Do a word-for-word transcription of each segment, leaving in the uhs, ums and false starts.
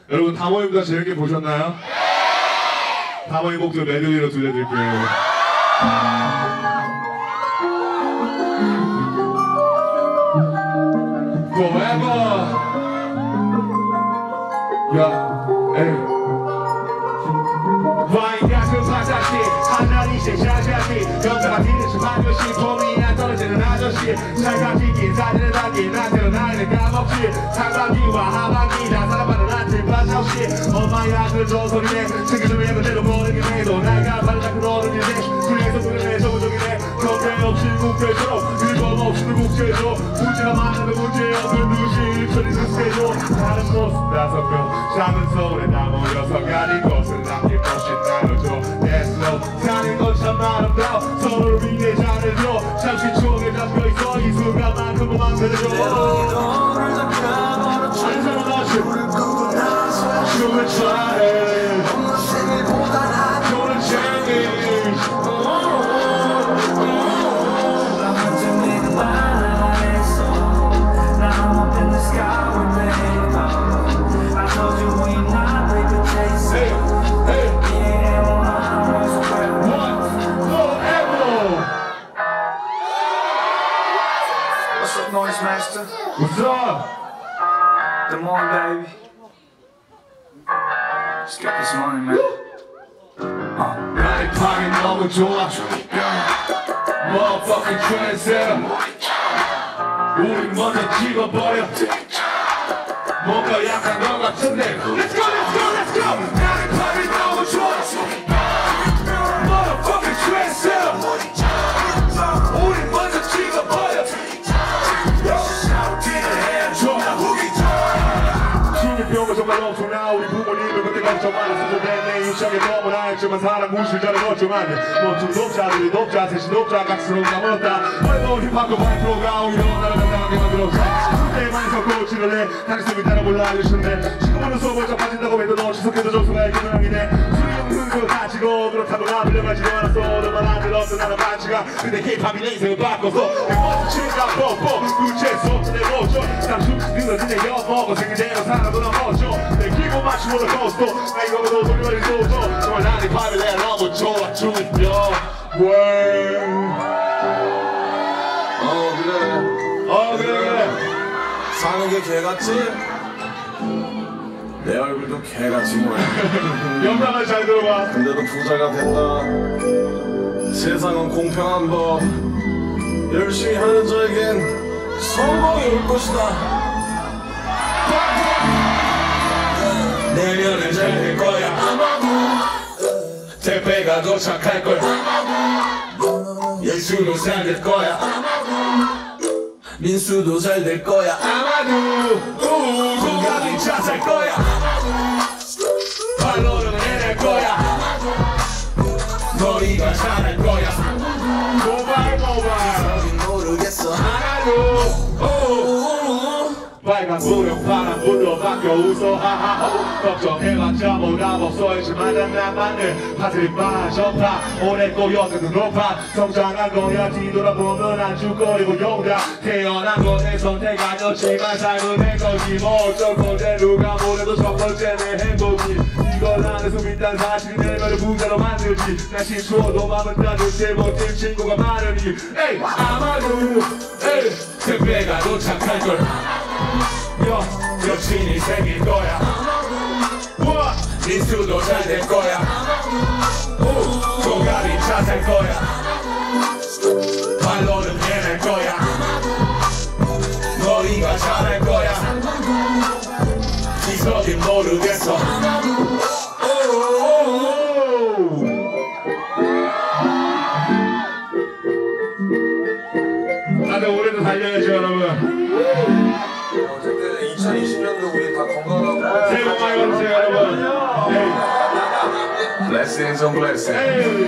여러분 다모임보다 재밌게 보셨나요? 다모임 곡들 메들리로 들려드릴게요. Forever. 야, 에이. 와인 가슴 화장실 하늘이 샤샤시 여자가 뒤에서 반드시 봄이 안 떨어지는 아저씨 찰칵지기 사진을 담긴 나한테는 나이는 까먹지 상반기와 하반기 다 사랑받는 한팀 반짝시 엄마야 그저 소리네 챙겨주면 예고대로 모르긴 해도 나이가 발라그 너는 이제 그래서 그래 저부족이네 겁대 없이 묵대처럼 일범 없이 묵대줘 문제가 많은데 문제 없는 듯이 처리 습해줘 다른 모습 다섯 명 작은 서울에 다 모여서 가린 것을 남길 것이 나눠줘 That's no 사는 건 참 아름다워 서로를 위해 잘해줘 잠시 추억에 잡혀있어 이 순간만큼은 만들어줘 한사람 없이 춤을 춰해 없는 생일보다 너는 제일 Noise master. What's up? Good morning, baby. Let's get this money, man. Uh. 나의 방이 너무 좋아. Motherfucking trendsetter. 우리 먼저 찍어버려. 뭔가 약한 것 같은데. Let's go, let's go, let's go. 나의 방이 너무 좋아. Motherfucking trendsetter. 우리 먼저 찍어버려. 신입병은 정말 엄청나 우리 부모님은 그때 걱정 많았어도 내 인생에 너무나 했지만 사람 무실자를 걱정하네 뭐좀 높자들이 높자 셋이 높자 각스러운 까먹었다 오래도 힙합과 마이크로가 오히려 나를 당당하게 만들었어 그때만 해서 코치를 해 당신이 따라 몰라 알려주는데 지금은 수업을 빠진다고 해도 너 지속해도 점수가 있는 모양이네 술이 없는 걸 가지고 그렇다고 나 빌려가지도 않았어 너만 안 들었어 나는 반지가 근데 힙합이 내 인생을 바꿔서 내 멋진 친가 뽀뽀 구체 수업도 내 모죠 난 숨쉬 늘어지네 엿먹어 생일대로 살아도 나 멋져 내 기분 맞추고도 코스도 나 이거보다 소리만이 쏘죠 정말 난 힙합이 내 너무 좋아 중이뼈 어 그래 어 그래 그래 사는 게 개같지? 내 얼굴도 개같이 뭐야 영상을 잘 들어봐 근데도 부자가 된다 세상은 공평한 법 열심히 하는 자에겐 성공이 올 것이다 내년엔 잘 될 거야 아마도 택배가 도착할 걸 아마도 예수도 잘 될 거야 아마도 민수도 잘 될 거야 아마도 건강이 잘 살 거야 아마도 발로는 해낼 거야 아마도 너희가 잘할 거야 모발 모발 모르겠어 하나도 빨간 불은 파란 불로 바뀌어 웃어 하하호 걱정해봤자 뭐 답없어 했지만 난 나만을 파슬리 빠져봐 오래 꼬였어도 높아 성장한 거야 뒤돌아보면 안죽거리고 용다 태어난 것에 선택 아니었지만 삶은 내 거지 뭐 어쩔 건데 누가 뭐래도 첫 번째 내 행복이 이걸 안해서 믿단 사실이 내면을 부자로 만들지 난 실수어도 마음은 따뜻해 멋진 친구가 많으니 에이 아마도 에이 택배가 도착할 걸 여, 여친이 생길 거야 와, 민수도 잘 될 거야 오, 조각이 잘 살 거야 발로는 해낼 거야 너희가 잘할 거야 지석이 모르겠어 다들 올해도 달려야죠 여러분 어쨌든 이천이십 년도 우리 다 건강하고 새해 복 많이 받으세요 여러분 Blessings on blessings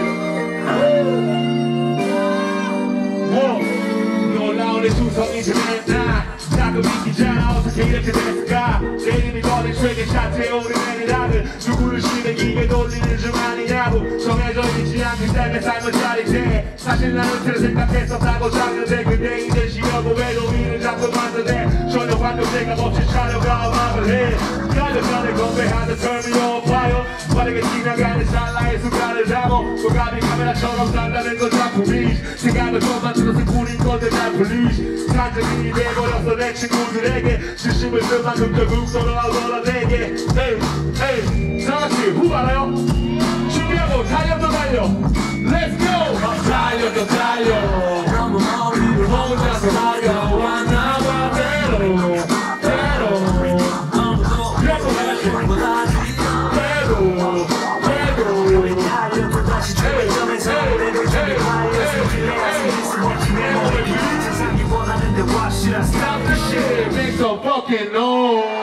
놀라운 내 수성이 지냈나 자꾸 믿기잖아 어떻게 이렇게 됐을까 내 이름이 거린 쇠게 샷에 오르내리라는 누구를 시래기에 돌리는 중 아니냐고 정해져 있지 않은 삶의 삶을 차리지 사실 나는 틀을 생각했었다고 작년에 그때 이제 쉬려고 해도 일을 자꾸 만드네 전혀 관계없이 생각 없이 촬영과 음악을 해 가려전에 건배하는 Turn me on fire 빠르게 지나가는 찰나의 순간을 담아 고감이 카메라처럼 산다는 건 작품이 생각을 좀만 들어서 꾸린 건데 난 please 산증인이 돼버렸어 내 친구들에게 진심을 쓴 만큼 결국 돌아오더라 내게 에이 에이 다같이 후 알아요? 준비하고 달려 더 달려 Let's go 달려 더 달려 너무 머리를 혼자서 달려와 나와 대로 대로 아무도 못하지 대로 대로 달려도 다시 최고점에서 내를 준비하여 승리해야지 멋진 내 몸을 비는 세상이 원하는데 What should I stop the shit Make some fucking noise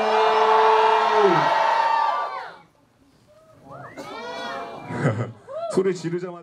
소리 지르자마자